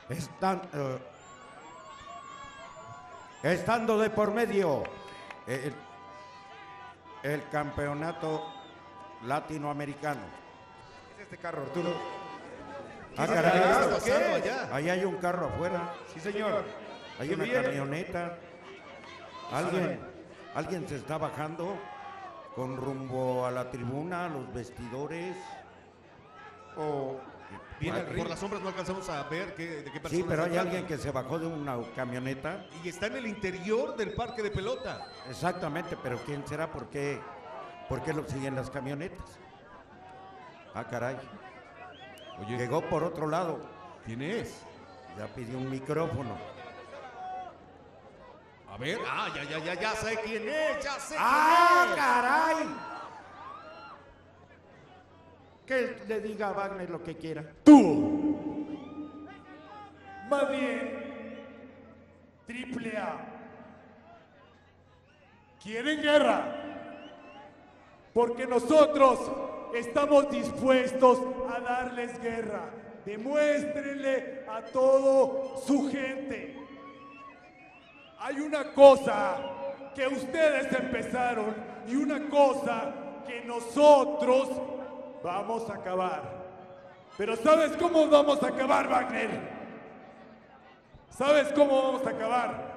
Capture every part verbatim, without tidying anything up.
Están, uh, estando de por medio el, el campeonato latinoamericano. ¿Qué es este carro, Arturo? Ah, ¿Qué caray, está pasando allá? Ahí hay un carro afuera. Sí, señor. Hay ¿Qué una viene? camioneta. Alguien, alguien se está bajando con rumbo a la tribuna, a los vestidores. O viene Ah, por las sombras, no alcanzamos a ver qué, de qué persona Sí, pero se hay trata. alguien que se bajó de una camioneta. Y está en el interior del parque de pelota. Exactamente, pero ¿quién será? ¿Por qué, por qué lo siguen las camionetas? Ah, caray. Oye, Llegó por otro lado. ¿quién es? Ya pidió un micrófono. A ver, ah, ya, ya, ya, ya sé quién es, ya sé ¡Ah, quién es. caray! Que le diga a Wagner lo que quiera. Tú, más bien, triple A, quieren guerra, porque nosotros estamos dispuestos a darles guerra. Demuéstrenle a todo su gente. Hay una cosa que ustedes empezaron y una cosa que nosotros vamos a acabar. Pero ¿sabes cómo vamos a acabar, Wagner? ¿Sabes cómo vamos a acabar?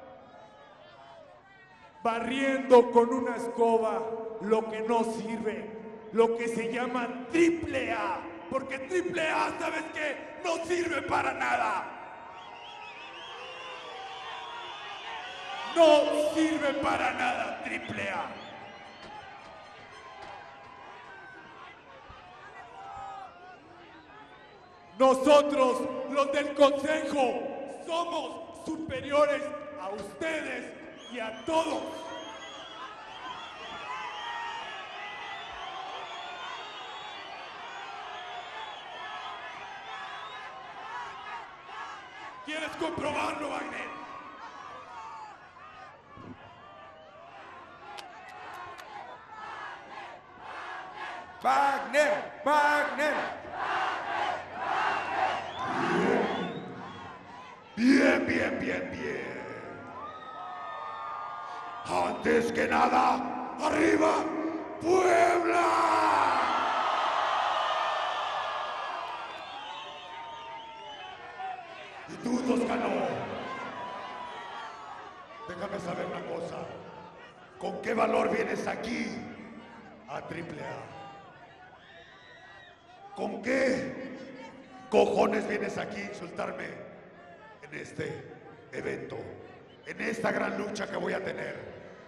Barriendo con una escoba lo que no sirve, lo que se llama triple A. Porque triple A, ¿sabes qué? No sirve para nada. No sirve para nada triple A. Nosotros, los del Consejo, somos superiores a ustedes y a todos. ¿Quieres comprobarlo, Wagner? Wagner, Wagner. Bien, bien, bien, bien. Antes que nada, arriba, Puebla. Y tú, Toscano, déjame saber una cosa. ¿Con qué valor vienes aquí a triple A? ¿Con qué cojones vienes aquí a insultarme en este evento, en esta gran lucha que voy a tener?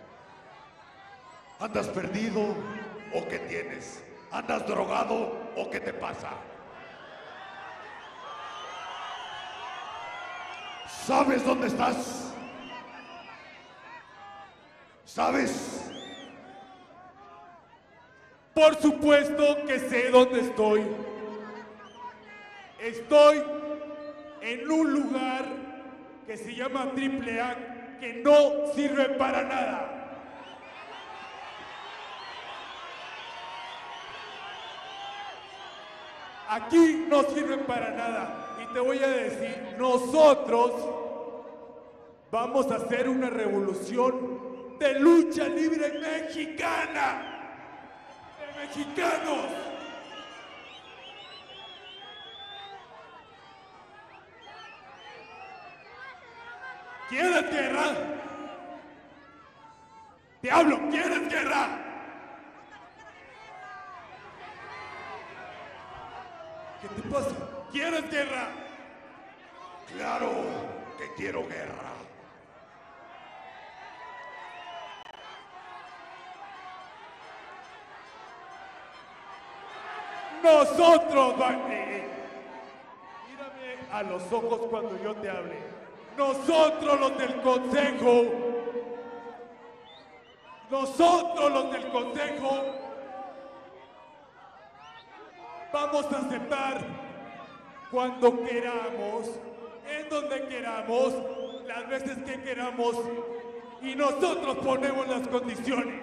¿Andas perdido o qué tienes? ¿Andas drogado o qué te pasa? ¿Sabes dónde estás? ¿Sabes? Por supuesto que sé dónde estoy. Estoy en un lugar que se llama triple A, que no sirve para nada. Aquí no sirve para nada. Y te voy a decir, nosotros vamos a hacer una revolución de lucha libre mexicana. De mexicanos. ¿Quieres guerra? Te hablo, ¿quieres guerra? ¿Qué te pasa? ¿Quieres guerra? Claro que quiero guerra. Nosotros, Wagner, mírame a los ojos cuando yo te hable. Nosotros los del Consejo, nosotros los del Consejo, vamos a aceptar cuando queramos, en donde queramos, las veces que queramos, y nosotros ponemos las condiciones.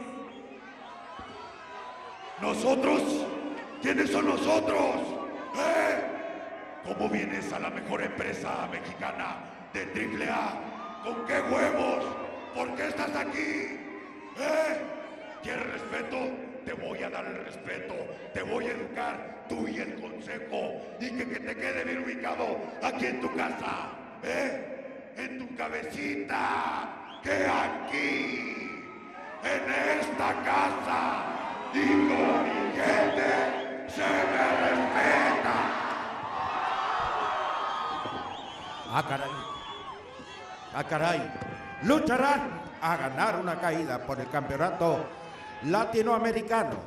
¿Nosotros? ¿Quiénes son nosotros? ¿Eh? ¿Cómo vienes a la mejor empresa mexicana de triple A? ¿Con qué huevos? ¿Por qué estás aquí? ¿Eh? ¿Quieres respeto? Te voy a dar el respeto, te voy a educar, tú y el consejo, y que, que te quede bien ubicado aquí en tu casa, ¿eh? En tu cabecita, que aquí, en esta casa, y con mi gente, se me respeta. Ah, caray. Ah, caray. Lucharán a ganar una caída por el campeonato latinoamericano.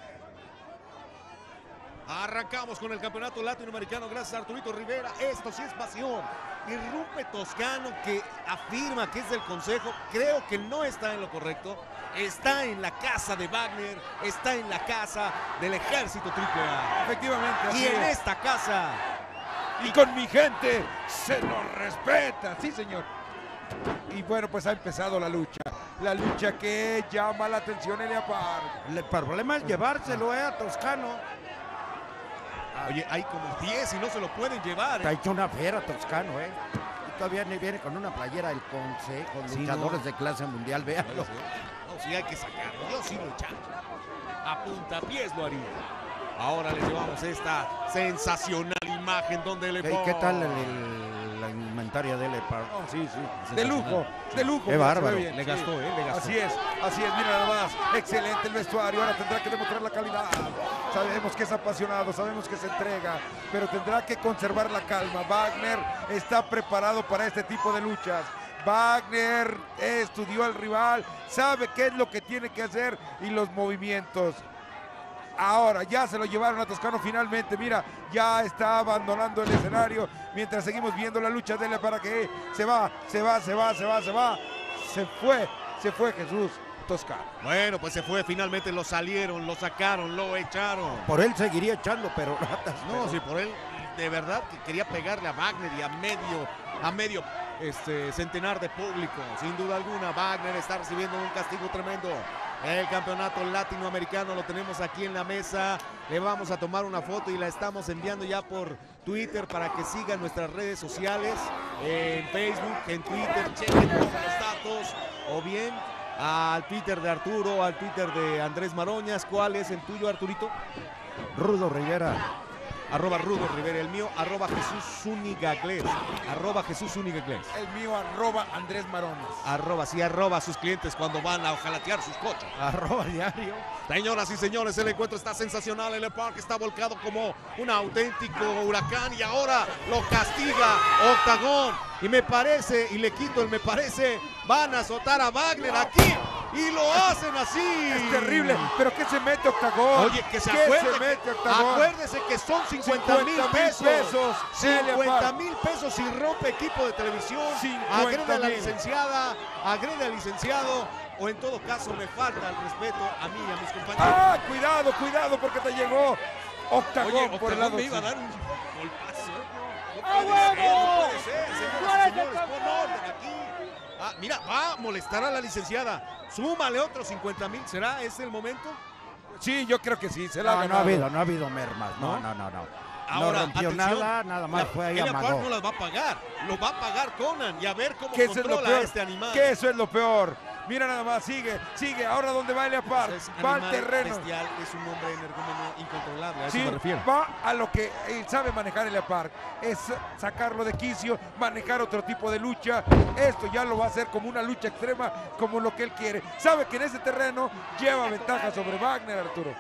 Arrancamos con el campeonato latinoamericano gracias a Arturito Rivera. Esto sí es pasión. Irrumpe Toscano, que afirma que es del consejo. Creo que no está en lo correcto. Está en la casa de Wagner, está en la casa del ejército triple A. Efectivamente, así Y en es. esta casa, Y con mi gente se nos respeta, sí señor. Y bueno, pues ha empezado la lucha. La lucha que llama la atención Elia Park. El problema es llevárselo eh, a Toscano. oye, hay como diez y no se lo pueden llevar. Está ¿eh? hecho una fiera Toscano, ¿eh? Y todavía ni viene con una playera del consejo, Sí, luchadores no. de clase mundial, véanlo. No, sí hay que sacarlo. Yo sí lo echaría. A puntapiés lo haría. Ahora les llevamos esta sensacional imagen donde le ¿Y qué tal el, el- la indumentaria de L. Park? Oh, sí, sí. De lujo, de lujo. Qué mira, se bárbaro. ve bien, Le sí. gastó, ¿eh? Le gastó. Así es, así es, mira nada más. Excelente el vestuario, ahora tendrá que demostrar la calidad. Sabemos que es apasionado, sabemos que se entrega, pero tendrá que conservar la calma. Wagner está preparado para este tipo de luchas. Wagner estudió al rival, sabe qué es lo que tiene que hacer y los movimientos. Ahora ya se lo llevaron a Toscano finalmente, mira, ya está abandonando el escenario mientras seguimos viendo la lucha de él para que se va, se va, se va, se va, se va, se fue, se fue Jesús Toscano. Bueno, pues se fue, finalmente lo salieron, lo sacaron, lo echaron. Por él seguiría echando, pero No, sí, por él, de verdad que quería pegarle a Wagner y a medio, a medio este, centenar de público. Sin duda alguna, Wagner está recibiendo un castigo tremendo. El campeonato latinoamericano lo tenemos aquí en la mesa. Le vamos a tomar una foto y la estamos enviando ya por Twitter para que sigan nuestras redes sociales, en Facebook, en Twitter, chequen todos los datos, o bien al Twitter de Arturo, al Twitter de Andrés Maroñas. ¿Cuál es el tuyo, Arturito? Rudo Rivera. Arroba Rudo Rivera, el mío, arroba Jesús Zúñiga Gles, arroba Jesús Zúñiga Gles, El mío arroba Andrés Marones. arroba, sí, arroba a sus clientes cuando van a ojalatear sus coches. Arroba diario. Señoras y señores, el encuentro está sensacional, el Park está volcado como un auténtico huracán y ahora lo castiga Octagón. Y me parece, y le quito el me parece, van a azotar a Wagner aquí y lo hacen así. Es terrible, pero ¿qué se mete Octagón? Oye, que se ¿Qué acuerde, se mete que- Octagón? acuérdese que son cincuenta mil pesos. pesos. cincuenta mil pesos y rompe equipo de televisión. cincuenta Agrede a la mil. licenciada, agrede al licenciado, o en todo caso me falta el respeto a mí y a mis compañeros. Ah, cuidado, cuidado, porque te llegó Octagón Oye, por el Octagón lado. me iba a sí. dar un golpazo. No ¡A puede ser, huevo! no puede ser, señoras y señores, pon orden aquí. Ah, mira, va a molestar a la licenciada. Súmale otros cincuenta mil, ¿será ese el momento? Sí, yo creo que sí, se la ha No, no ha ganado. habido, no ha habido mermas. No, ¿No? no, no, no. Ahora, no rompió atención, nada, nada más la- fue ahí Elia amagó. Park no las va a pagar, lo va a pagar Conan y a ver cómo Que eso es lo controla peor. a este animal. Que eso es lo peor. Mira nada más, sigue, sigue. Ahora donde va Elia Park, Es va al animal terreno. bestial, es un hombre energúmeno incontrolable, a eso Sí, me refiero. va a lo que él sabe manejar Elia Park, es sacarlo de quicio, manejar otro tipo de lucha. Esto ya lo va a hacer como una lucha extrema, como lo que él quiere. Sabe que en ese terreno lleva ventaja sobre Wagner, Arturo.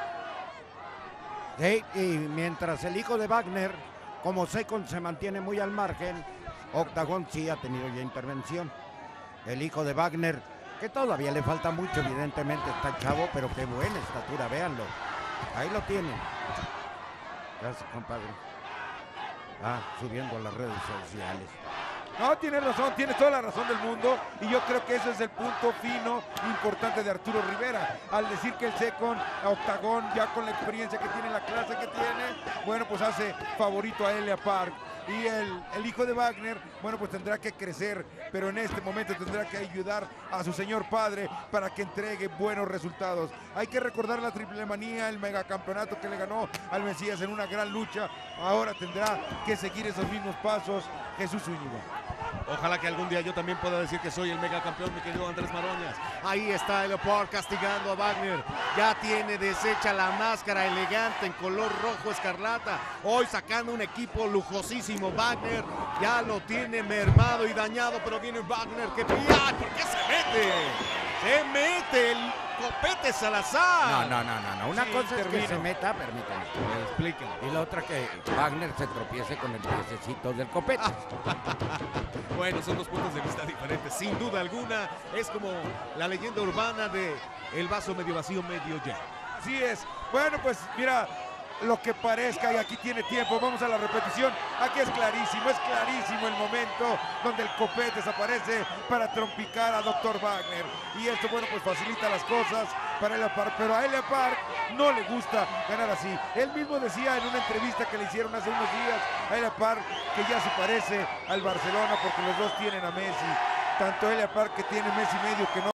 Sí, y mientras el hijo de Wagner, como Secon, se mantiene muy al margen, Octagón sí ha tenido ya intervención. El hijo de Wagner, que todavía le falta mucho, evidentemente está chavo, pero qué buena estatura, véanlo. Ahí lo tienen. Gracias, compadre. Ah, subiendo a las redes sociales. No, tiene razón, tiene toda la razón del mundo y yo creo que ese es el punto fino importante de Arturo Rivera, al decir que el Secon, Octagón, ya con la experiencia que tiene, la clase que tiene, bueno, pues hace favorito a Elia Park. Y el, el hijo de Wagner, bueno, pues tendrá que crecer, pero en este momento tendrá que ayudar a su señor padre para que entregue buenos resultados. Hay que recordar la triple manía, el megacampeonato que le ganó al Mesías en una gran lucha. Ahora tendrá que seguir esos mismos pasos Jesús Zúñiga. Ojalá que algún día yo también pueda decir que soy el megacampeón, mi querido Andrés Maroñas. Ahí está el Leopard castigando a Wagner. Ya tiene deshecha la máscara elegante en color rojo escarlata. Hoy sacando un equipo lujosísimo. Wagner ya lo tiene mermado y dañado, pero viene Wagner que ¡ay! ¿Por qué se mete? Se mete el Copete Salazar. No, no, no, no, no. Una Sí, cosa es que intervino. se meta, permítame. Explíquenlo. Y la otra que Wagner se tropiece con el piececito del copete. Bueno, son dos puntos de vista diferentes, sin duda alguna. Es como la leyenda urbana de el vaso medio vacío, medio lleno. Así es. Bueno, pues mira, lo que parezca, y aquí tiene tiempo, vamos a la repetición. Aquí es clarísimo, es clarísimo el momento donde el Copete desaparece para trompicar a doctor Wagner. Y esto, bueno, pues facilita las cosas para Elia Park, pero a Elia Park no le gusta ganar así. Él mismo decía en una entrevista que le hicieron hace unos días a Elia Park que ya se parece al Barcelona porque los dos tienen a Messi. Tanto Elia Park, que tiene mes y medio que no